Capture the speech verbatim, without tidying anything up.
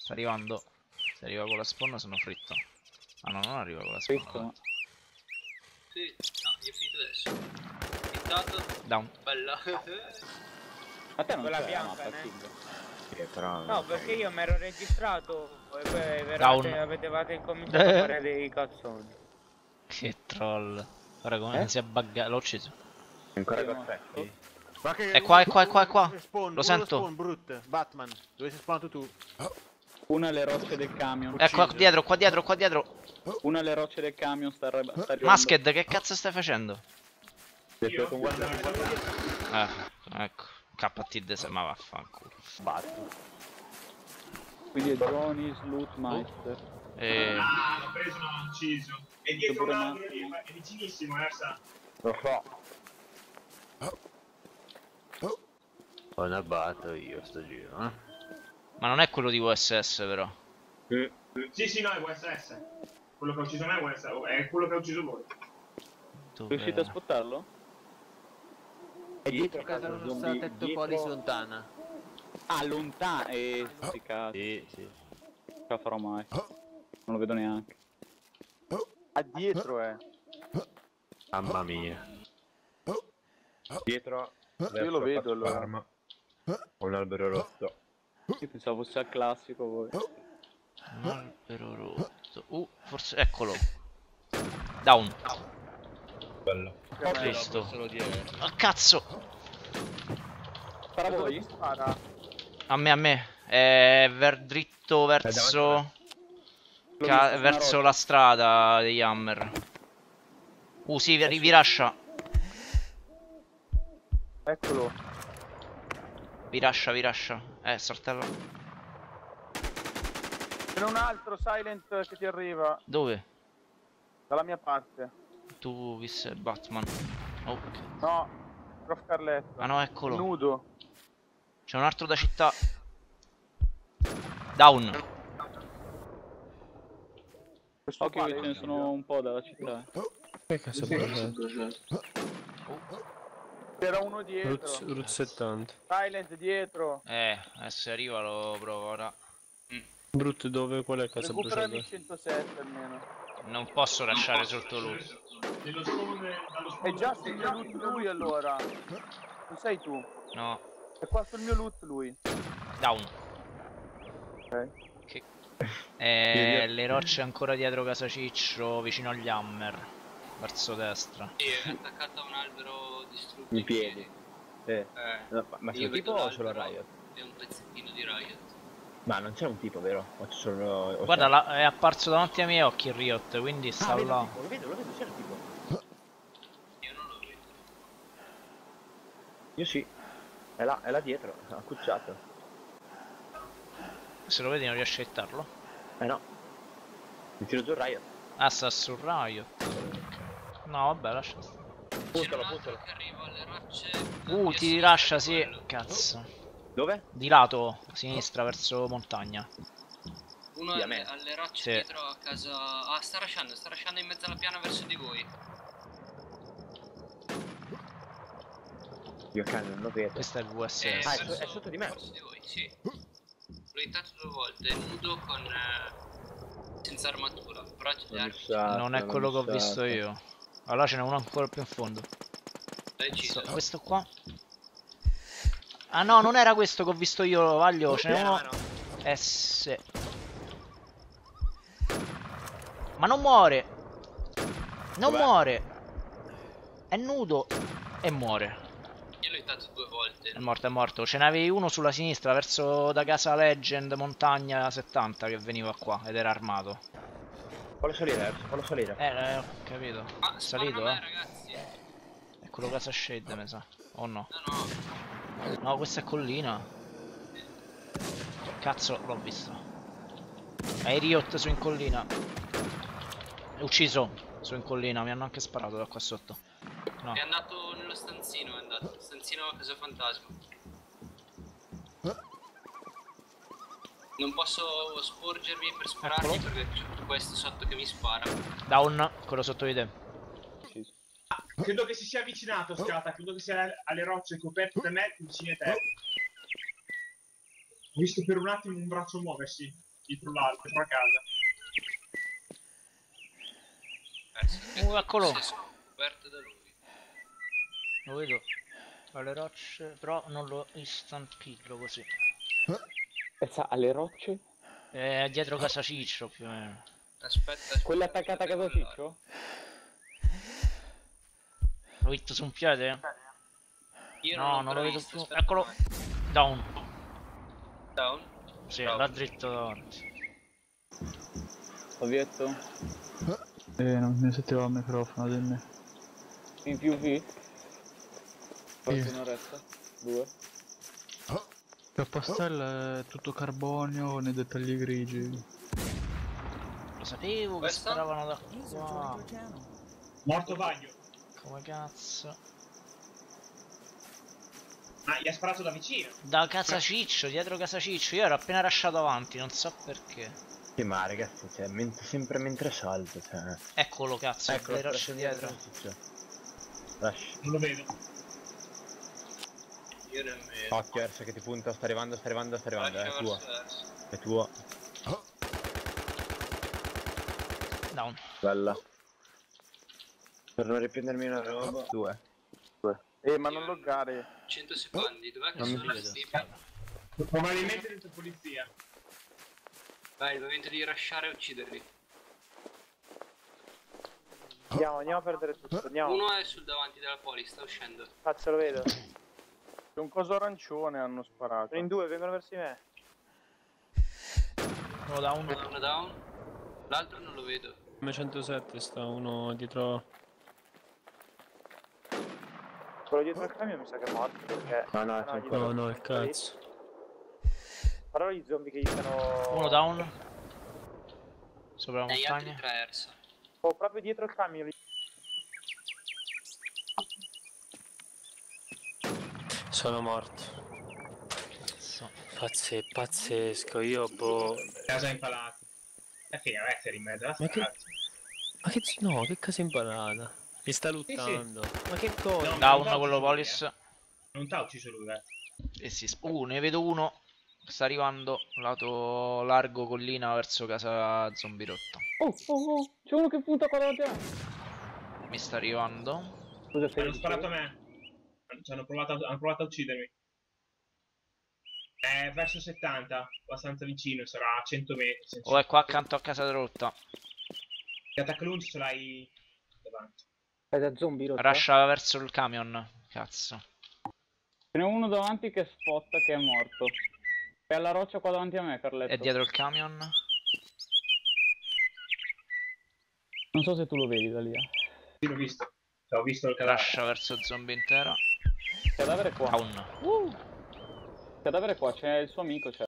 Sta arrivando. Se arriva con la spawn sono fritto. Ah no, non arriva con la spawn. Fritto. Sì, no, io ho finito adesso. Intanto, Down. bella. A te non Quella c'è la bianca, mappa, né? Tig? Sì, però No, perché io mi ero registrato e poi Down. veramente avete incominciato a fare dei cazzoni. Che troll. Guarda come Eh? si è buggato. L'ho ucciso. ancora Io no. perfetti. Ma che È qua, è qua, è qua, è qua. Spawn, Lo uno sento. Spawn, Brut, Batman. Dove sei spawnato tu? Una alle rocce del camion. È qua Ucciso. dietro, qua dietro, qua dietro. Una alle rocce del camion sta, arri- sta arrivando. Masked, che cazzo stai facendo? Detto con guarda Eh, ecco. K T D se ma vaffanculo. batto. Quindi è Johnny, Slutmeister. E... Ah, l'ho preso, non l'ho ucciso. E dietro un Pure albero lì, ma è vicinissimo, eh, sa. Lo so. Ho nabbato io sto giro, eh. Ma non è quello di V S S però. Sì, sì, no, è V S S. Quello che ha ucciso me è V S S, è quello che ha ucciso voi. Dove... Riuscite a spottarlo? È dietro casa casa non zombie, sta tetto dietro- polis lontana. Ah, lontano! Eh, sti cazzi. Sì, sì. Non la farò mai. Non lo vedo neanche. A dietro, eh. Mamma mia. Dietro. Io lo vedo, allora. Farma. Ho un albero rotto. Io pensavo fosse al classico voi. Un albero rotto. Uh, forse... Eccolo. Down. Bello. Cristo. Ah, cazzo. Spara voi? Spara. A me, a me. È ver dritto verso... L'ho ca- visto su una verso roccia. la strada degli Hammer. Uh, sì, vi, vi lascia. Eccolo. Vi lascia, vi lascia. Eh, saltella. C'è un altro Silent che ti arriva Dove? dalla mia parte. Tu visse Batman. Ok. No, Prof Carletto. Ah no, eccolo. Nudo. C'è un altro da città. Down. Questo Occhio qua che ce ne sono un po' dalla città. Che cazzo è? c'era uno dietro. Route settanta. Silent dietro. Eh, adesso arriva lo provo ora. Brutto dove? Qual è casa Recuperami bruciata? centosette almeno. Non posso lasciare sotto lui. Dello spawn, dallo spawn. È già sul mio loot lui allora. Non sei tu. No. È qua sul mio loot lui. Down. Ok. Che... Eh, le rocce ancora dietro casa Ciccio, vicino agli Hammer. Verso destra. Sì, è attaccato a un albero distrutto In piedi. Eh. Eh, No, ma c'è io un tipo vedo o solo l'albero, Riot? è un pezzettino di Riot. Ma non c'è un tipo, vero? O c'è solo... o Guarda, c'è- la- è apparso davanti ai miei occhi il Riot, quindi Ah, sta vedo il là. tipo, lo vedo, lo vedo, c'è il tipo. Io non lo vedo. Io sì. È là, è là dietro, accucciato. Se lo vedi non riesci a hittarlo. Eh no. Mi tiro giù Riot. Ah, sta sul Riot. No, vabbè, lascia stare. C'era Puntalo, un altro puntalo. che arriva alle rocce. Uh, Io ti so lascia, che sì. quello. Cazzo. Dove? Di lato, a sinistra, verso montagna. Uno Sì, a alle, me. alle rocce Sì. dietro a casa. Ah, sta lasciando, sta lasciando in mezzo alla piana verso di voi. Io cazzo, non lo vedo. Questo è il V S Eh, S. Ah, è verso- so- è sotto di me. Verso di voi, sì. L'ho hittato due volte, è nudo con. Eh, senza armatura. Però c'è L'ho l'arma. missato, Non è l'ho quello che ho missato. visto io. Allora ce n'è uno ancora più in fondo. L'hai ucciso? Questo, questo qua. Ah no, non era questo che ho visto io, Vaglio. Ce n'è uno. S. Ma non muore. Non Dov'è? muore. È nudo. E muore. Io l'ho hittato due volte. È morto, è morto. Ce n'avevi uno sulla sinistra, verso da casa Legend, montagna settanta, che veniva qua ed era armato. Fallo salire, Erso, fallo salire. Eh, eh, ho capito. Ah, Salito, spawnano a eh. me, ragazzi. È quello casa Shade, mi sa. O no? No, no. No, questa è collina. Cazzo, l'ho visto. È Riot su in collina. È ucciso su in collina, mi hanno anche sparato da qua sotto. No. È andato nello stanzino, è andato. Stanzino a casa fantasma. Non posso sporgermi per sparargli Eccolo. perché c'è questo sotto che mi spara. Down, quello sotto di te. Credo che si sia avvicinato, Scata. Credo che sia alle rocce coperte da me, vicino a te. Ho visto per un attimo un braccio muoversi. dietro l'altro, dietro a casa. Eh, Uh, eccolo. si è scoperto da lui. Lo vedo alle rocce, però non lo instant killo così. Pensa alle rocce? È dietro casa Ciccio più o meno. Aspetta, aspetta. Quella attaccata a casa Ciccio? L'ho visto su un piede? Io No, l'ho non lo ancora vedo visto, più. aspetta Eccolo. mai. Down. Down? Sì, Bravo. là dritto davanti. Ovietto? Eh, non mi sentivo il microfono, dimmi. In più V? Qualche Sì. un'oretta? Due? Il pastello è tutto carbonio nei dettagli grigi. Lo sapevo che Questo? sparavano da qua. Morto Vagno. Come cazzo? Ah, gli ha sparato da vicino. Da casa Ciccio, dietro casa Ciccio. Io ero appena rasciato avanti, non so perché. Sì, ma ragazzi, cioè, mentre- sempre mentre salto, cioè... Eccolo cazzo, Ecco, le rocce dietro. Rush. Non lo vedo. Io nemmeno. Occhio, Ersa che ti punta, sta arrivando, sta arrivando, sta arrivando, è Lascia tua, verso verso. è tua. Down. Bella. Per non riprendermi una roba. Due. Eh, ma non loggare. cento secondi, dov'è che Non mi sono vedo. sti? Probabilmente dentro polizia. Vai, il momento di rushare e ucciderli. Andiamo, andiamo a perdere tutto. Andiamo. Uno è sul davanti della poli, sta uscendo. Cazzo, lo vedo. C'è un coso arancione hanno sparato. Sono in due, vengono verso di me. Uno down. Uno down. L'altro non lo vedo. M centosette sta uno dietro. Quello dietro al camion mi sa che è morto perché... No, no, No, c'è gli ancora. No, no, il cazzo. Però gli zombie che gli stanno... Uno down. Sopra la E gli altri montagna. tre Ersa. Oh, proprio dietro al camion. lì. Sono morto. Cazzo. Pazze, pazzesco, io boh. Casa impalato. E fine, a essere in mezzo alla Ma che- strada. Ma che no, che casa imparata? Mi sta luttando. Ma che cosa? No, Down non quello t'ha ucciso polis. lui, eh. Non t'ha ucciso lui, eh. E si sp- Uh, ne vedo uno. Sta arrivando lato largo collina verso casa zombie rotta. Oh, oh, oh, c'è uno che punta qua davanti a me. Mi sta arrivando. Scusa, sei Hanno sparato a me. Ci hanno provato, a- hanno provato a uccidermi. È verso settanta, abbastanza vicino, sarà a cento metri. se- Oh, è qua accanto a casa rotta. Che attacca lunch ce l'hai davanti. È da zombie rotta? Rascia verso il camion. Cazzo. Ce n'è uno davanti che spotta che è morto. È alla roccia qua davanti a me, Carletto. È dietro il camion. Non so se tu lo vedi da lì. eh. Sì, l'ho visto. Ho visto il cadavere. Rascia verso zombie intera. Cadavere qua. Down. Uh! Cadavere qua, c'è il suo amico, c'è.